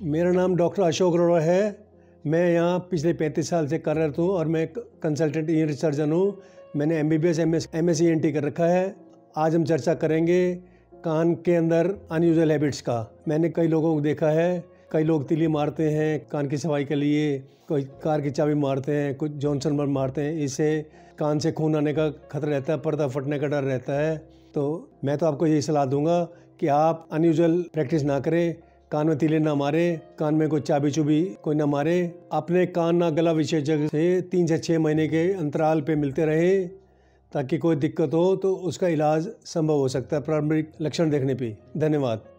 मेरा नाम डॉक्टर अशोक अरोड़ा है। मैं यहाँ पिछले 35 साल से कार्यरत हूँ और मैं कंसल्टेंट ईयर सर्जन हूँ। मैंने MBBS MS ENT कर रखा है। आज हम चर्चा करेंगे कान के अंदर अनयूजुअल हैबिट्स का। मैंने कई लोगों को देखा है, कई लोग तीली मारते हैं कान की सफाई के लिए, कोई कार की चाबी मारते हैं, कुछ जॉनसन बम मारते हैं। इससे कान से खून आने का खतरा रहता है, पर्दा फटने का डर रहता है। तो मैं तो आपको यही सलाह दूंगा कि आप अनयूजुअल प्रैक्टिस ना करें, कान में तीले ना मारे, कान में कोई चाबी चुबी कोई ना मारे। अपने कान ना गला विशेषज्ञ से 3 से 6 महीने के अंतराल पे मिलते रहे, ताकि कोई दिक्कत हो तो उसका इलाज संभव हो सकता है प्रारंभिक लक्षण देखने पे। धन्यवाद।